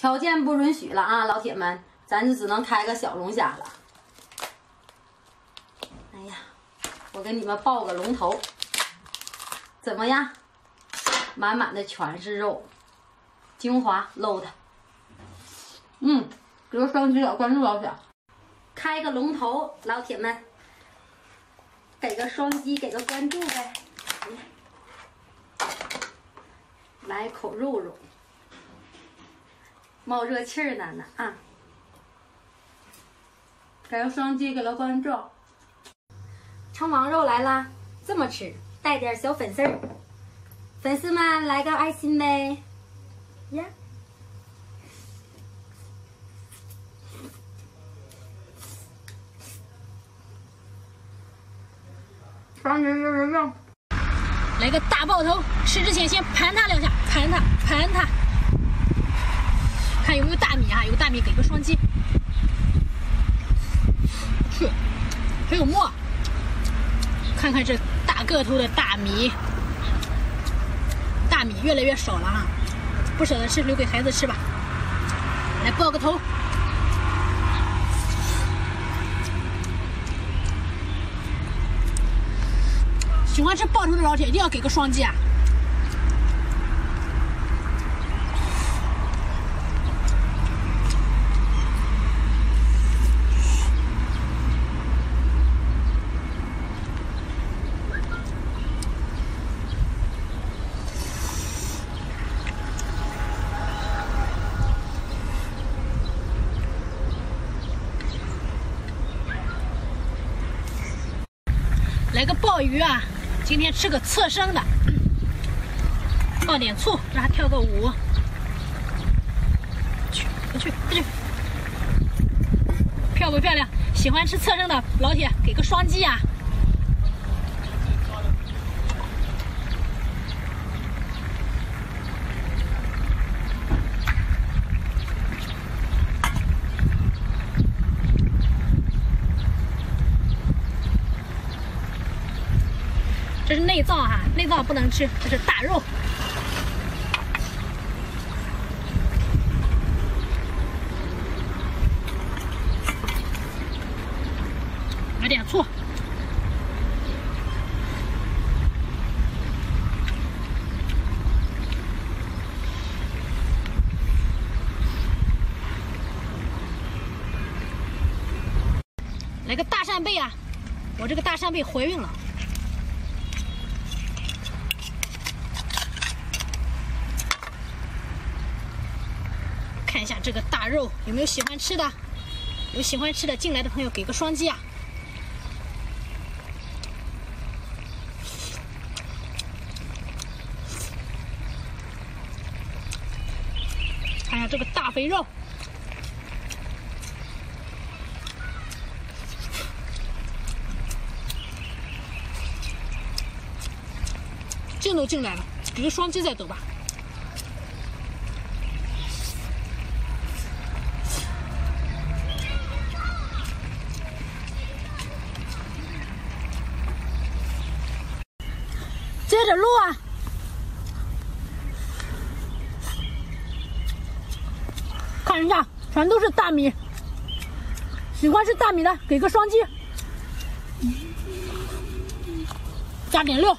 条件不允许了啊，老铁们，咱就只能开个小龙虾了。哎呀，我给你们爆个龙头，怎么样？满满的全是肉，精华露的。给个双击点关注老铁，开个龙头，老铁们，给个双击，给个关注呗。来口肉肉，冒热气儿呢啊！给个双击，给个关注。称王肉来啦，这么吃，带点小粉丝儿。粉丝们来个爱心呗！呀，双击就是肉。 来个大爆头，吃之前先盘它2下，盘它，看有没有大米啊？有大米给个双击。去，还有沫，看看这大个头的大米，大米越来越少了啊，不舍得吃，留给孩子吃吧。来爆个头。喜欢吃爆头的老铁一定要给个双击啊！来个鲍鱼啊！今天吃个侧生的，放点醋，让它跳个舞。去，漂不漂亮？喜欢吃侧生的老铁给个双击啊！这是内脏哈，内脏不能吃，这是大肉。来点醋，来个大扇贝啊！我这个大扇贝怀孕了。看一下这个大肉有没有喜欢吃的，有喜欢吃的进来的朋友给个双击啊！看一下这个大肥肉，进都进来了，给个双击再走吧。接着撸啊！看一下，全都是大米。喜欢吃大米的给个双击，加点料。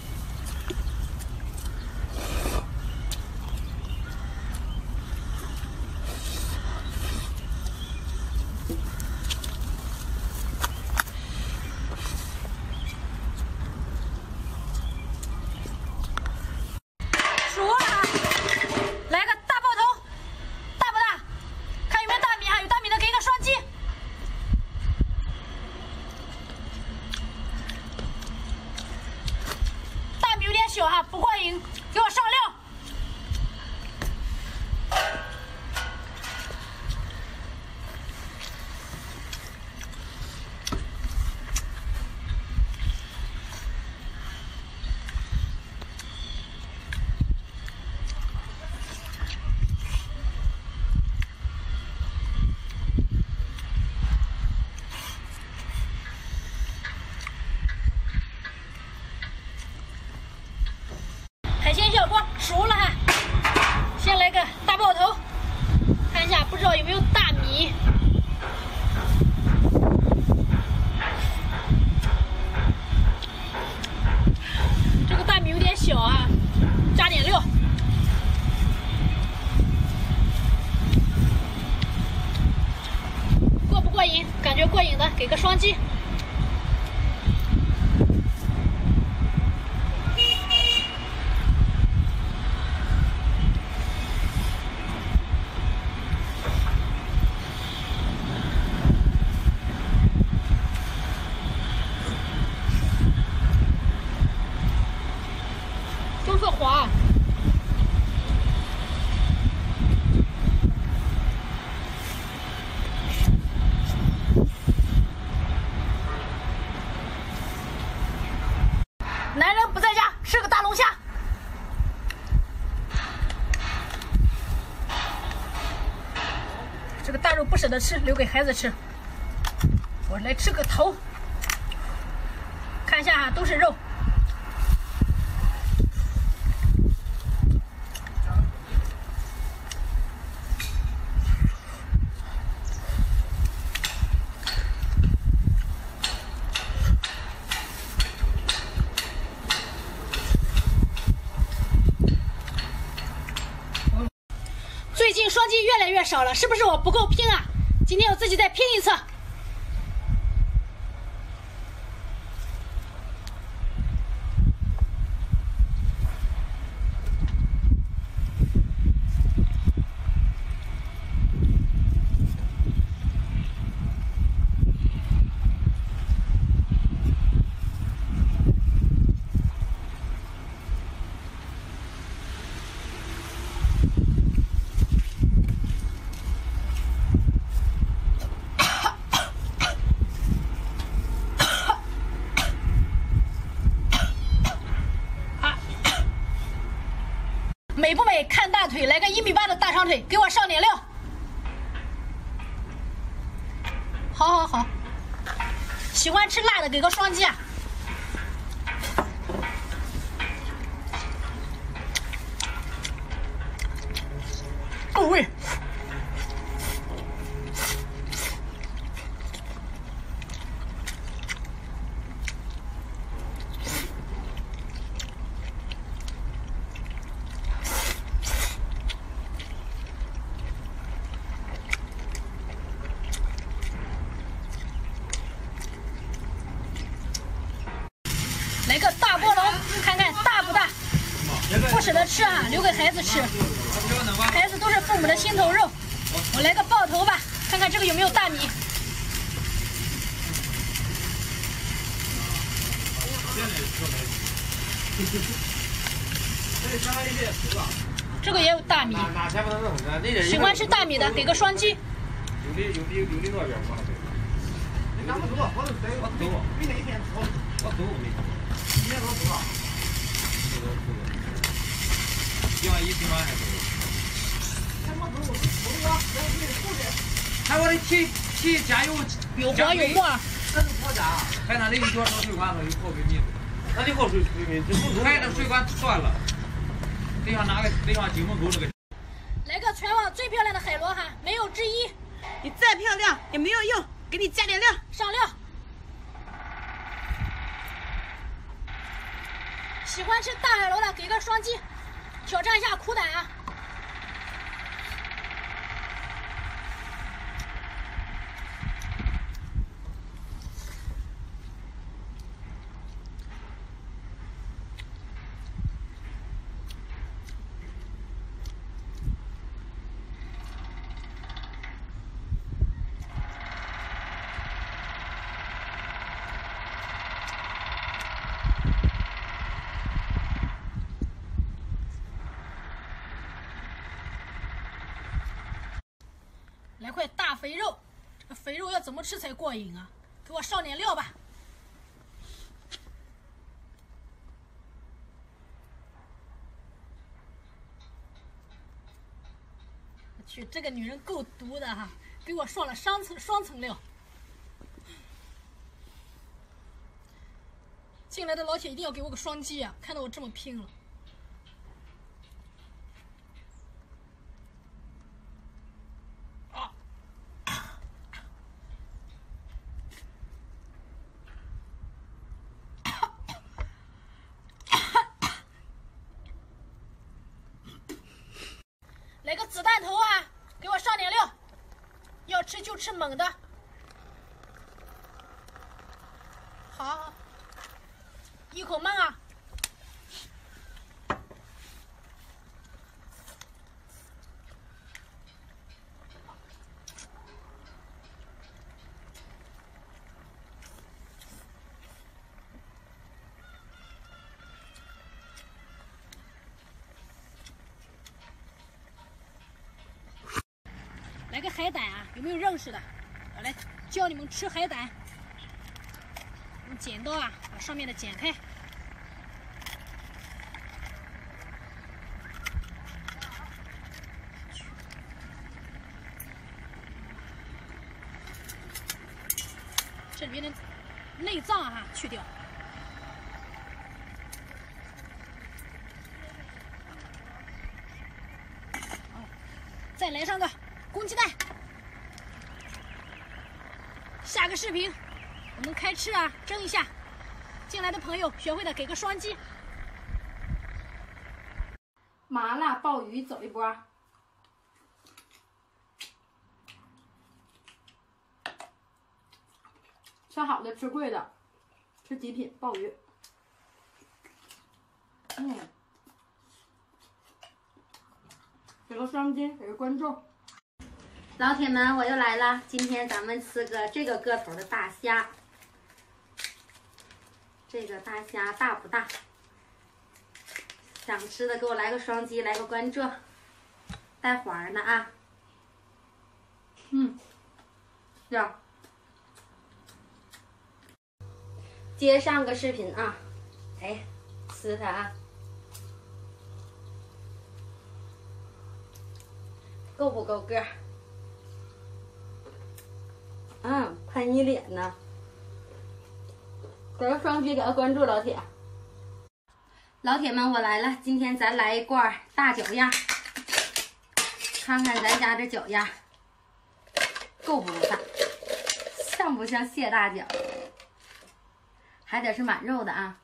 小哈，不过瘾，给我上料。海鲜小锅熟了哈，先来个大爆头， 看一下，不知道有没有大米。这个大米有点小啊，加点料。过不过瘾？感觉过瘾的，给个双击。都是滑。男人不在家，吃个大龙虾。这个大肉不舍得吃，留给孩子吃。我来吃个头，看一下哈，都是肉。最近双击越来越少了，是不是我不够拼啊？今天我自己再拼一次。美不美？看大腿，来个1.8米的大长腿，给我上点料。好，喜欢吃辣的给个双击啊！够味。来个大菠萝，看看大不大？不舍得吃啊，留给孩子吃。孩子都是父母的心头肉。我来个爆头吧，看看这个有没有大米。这个也有大米。喜欢吃大米的给个双击。 看我的提加油， 有黄有沫。 这是国家，看那里一脚烧水管子有好给你。那里好水没？开的水管断了，得上哪个？得上金门沟这个。 来个全网最漂亮的海螺哈，没有之一。 你再漂亮也没有用，给你加点料， 上料。喜欢吃大海螺的给个双击，挑战一下苦胆啊！来块大肥肉，这个肥肉要怎么吃才过瘾啊？给我上点料吧。我去，这个女人够毒的哈，给我上了双层料。进来的老铁一定要给我个双击啊！看到我这么拼了。 ”。 ， ， ，，，，，，，，，，，，，，，，，，，，，，，，，，，，，，，，，，，，，，，，，，，，，，，，，，，，，，，，，，，，，，，，，，，，，，，，，，，，，，，，，，，，，，，，，，，，，，，，，，，，，，，，，，，，，，，，，，，，，，，，，，，，，，，，，，，，，，，，，，，，，，，，，，，，，，，，，，，，，，，，，，，，，，，，，，，，，，，，，，，，，，，，，，，，，，，，，，，，，，，，，，，，，，，，，，，，，，，，，，，，，，，，，，，，，，，，，，，，，，，，，，，，，，，，，，，，，，，，，，，，，，，，，，，，，，，，，，，，，，，，，，， 来块大肥肉，这个肥肉要怎么吃才过瘾啊？给我上了双层料。 吃猛的。好，一口慢啊。来个海胆啊，有没有认识的？我来教你们吃海胆。用剪刀啊，把上面的剪开。这里面的内脏啊，去掉。再来上个公鸡蛋。下个视频我们开吃啊，蒸一下。进来的朋友学会的给个双击。 麻辣鲍鱼走一波。吃好的吃贵的，吃极品鲍鱼。给个双击，给个关注。老铁们，我又来了。今天咱们吃个这个个头的大虾。这个大虾大不大？想吃的给我来个双击，来个关注。带黄的啊。要。接上个视频啊。哎，吃它啊。够不够个？喷一脸呢。给个双击，给个关注，老铁。老铁们，我来了，今天咱来一罐大脚丫，看看咱家这脚丫够不够大，像不像蟹大脚？还得是满肉的啊，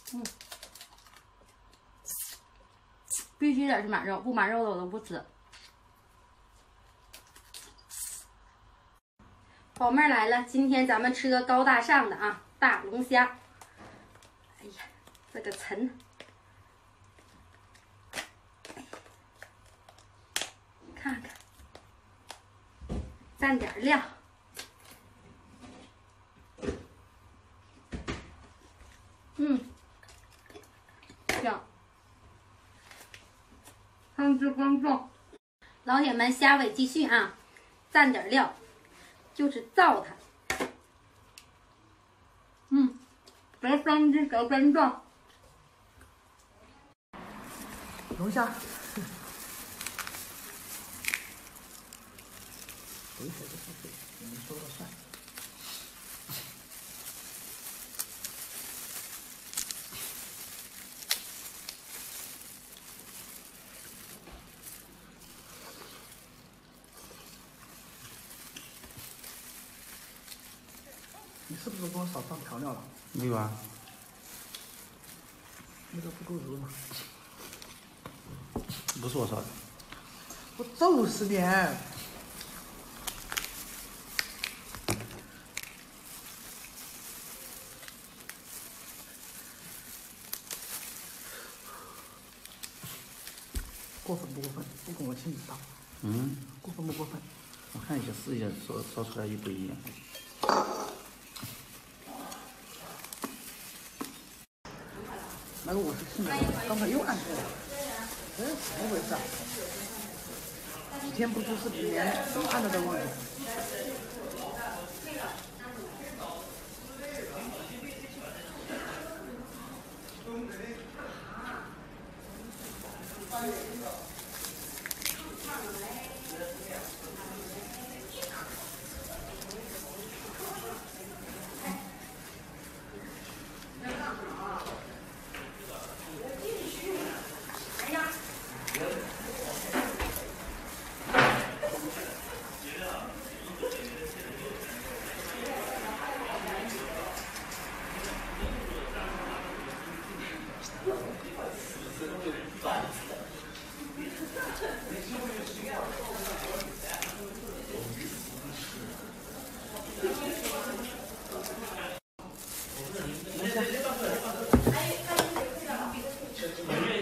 必须得是满肉，不满肉的我都不吃。宝妹儿来了，今天咱们吃个高大上的啊，大龙虾。哎呀，这个沉，看看，蘸点料。香。汤汁刚重。老铁们，虾尾继续啊，蘸点料。就是造它，给个双击，给个关注。 龙虾，回水不回水，你们说了算。你是不是给我少放调料了？ 没有啊。 那个不够柔吗？ 不是我烧的。 我就是的。过分不过分？不跟我亲自打。过分不过分？ 我看一下，试一下，烧出来一不一样。 那个我是新来的，刚才又按错了，怎么回事啊？几天不出视频，连怎么按的都忘记。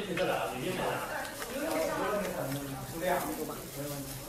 这个。